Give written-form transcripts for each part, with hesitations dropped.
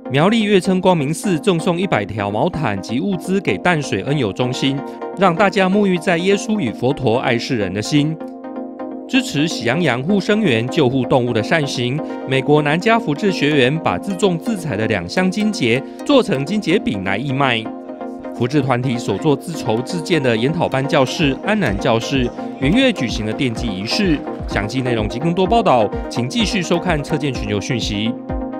苗栗月称光明寺赠送100条毛毯及物资给淡水恩友中心，让大家沐浴在耶稣与佛陀爱世人的心。支持喜羊羊护生员救护动物的善行，美国南加福智学员把自种自采的2箱金桔做成金桔饼来义卖。福智团体所做自筹自建的研讨班教室安南教室，元月举行了奠基仪式。详细内容及更多报道，请继续收看侧见全球讯息。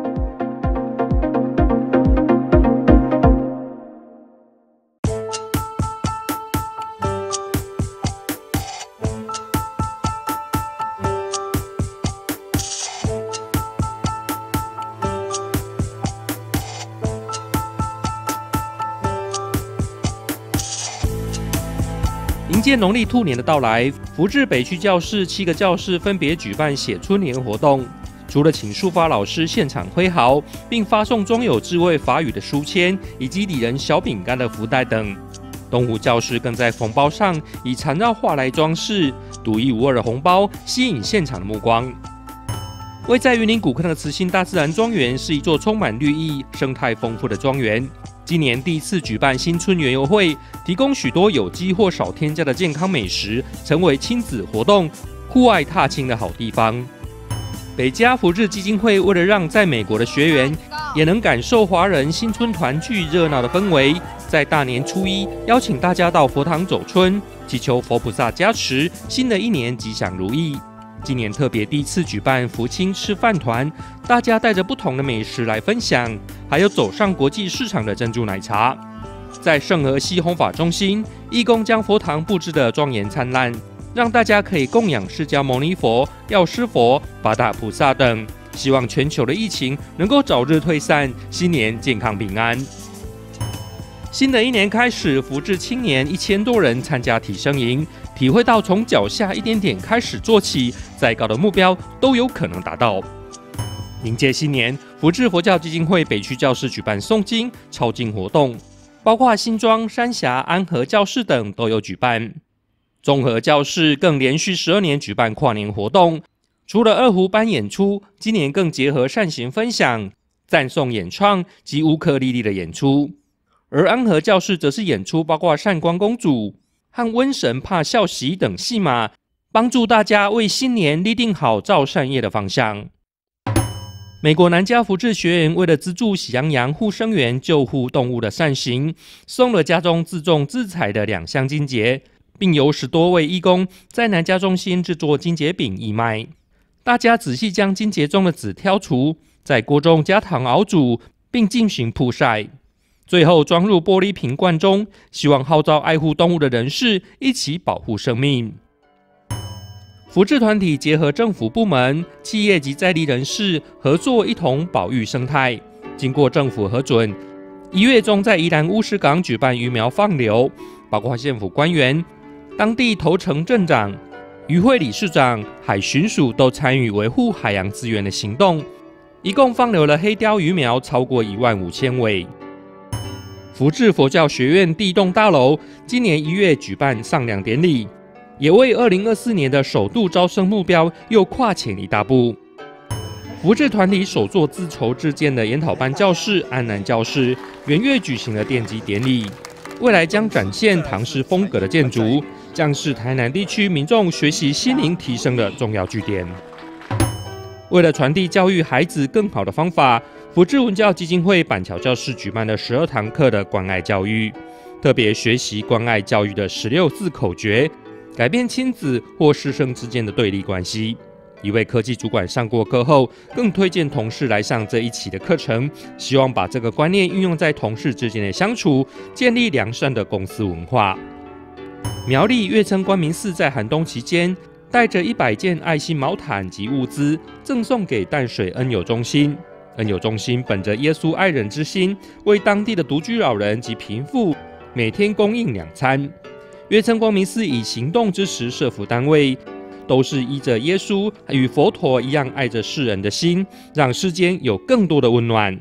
迎接农历兔年的到来，福智北区教室7个教室分别举办写春联活动。除了请书法老师现场挥毫，并发送装有智慧法语的书签以及礼人小饼干的福袋等，东湖教室更在红包上以缠绕画来装饰，独一无二的红包吸引现场的目光。位在云林古坑的慈心大自然庄园是一座充满绿意、生态丰富的庄园。今年第1次举办新春园游会，提供许多有机或少添加的健康美食，成为亲子活动、户外踏青的好地方。北加福智基金会为了让在美国的学员也能感受华人新春团聚热闹的氛围，在大年初1邀请大家到佛堂走春，祈求佛菩萨加持，新的一年吉祥如意。今年特别第1次举办福清吃饭团，大家带着不同的美食来分享，还有走上国际市场的珍珠奶茶。在圣荷西弘法中心，义工将佛堂布置得庄严灿烂，让大家可以供养释迦牟尼佛、药师佛、八大菩萨等，希望全球的疫情能够早日退散，新年健康平安。新的一年开始，福智青年1000多人参加提升营，体会到从脚下一点点开始做起，再高的目标都有可能达到。迎接新年，福智佛教基金会北区教室举办诵经、抄经活动，包括新庄、三峡、安和教室等都有举办。综合教室更连续12年举办跨年活动，除了二胡班演出，今年更结合善行分享、赞颂演唱及乌克丽丽的演出。而安和教室则是演出包括善光公主和瘟神怕孝喜等戏码，帮助大家为新年立定好造善业的方向。美国南加福智学员为了资助喜羊羊护生员救护动物的善行，送了家中自种自采的2箱金桔，并由10多位义工在南加中心制作金桔饼义卖。大家仔细将金桔中的籽挑除，在锅中加糖熬煮，并进行曝晒。最后装入玻璃瓶罐中，希望号召爱护动物的人士一起保护生命。福智团体结合政府部门、企业及在地人士合作，一同保育生态。经过政府核准，1月中在宜兰乌石港举办鱼苗放流，包括县府官员、当地头城镇长、渔会理事长、海巡署都参与维护海洋资源的行动，一共放流了黑鲷鱼苗超过15000尾。福智佛教学院第1栋大楼今年1月举办上梁典礼，也为2024年的首度招生目标又跨前一大步。福智团体首座自筹自建的研讨班教室安南教室，元月举行了奠基典礼，未来将展现唐式风格的建筑，将是台南地区民众学习心灵提升的重要据点。为了传递教育孩子更好的方法，福智文教基金会板桥教室举办了12堂课的关爱教育，特别学习关爱教育的16字口诀，改变亲子或师生之间的对立关系。一位科技主管上过课后，更推荐同事来上这一期的课程，希望把这个观念运用在同事之间的相处，建立良善的公司文化。苗栗月称光明寺在寒冬期间，带着100件爱心毛毯及物资，赠送给淡水恩友中心。恩友中心本着耶稣爱人之心，为当地的独居老人及贫富每天供应2餐。月称光明寺以行动支持社福单位，都是依着耶稣与佛陀一样爱着世人的心，让世间有更多的温暖。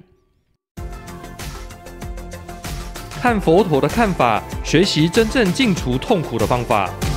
看佛陀的看法，学习真正净除痛苦的方法。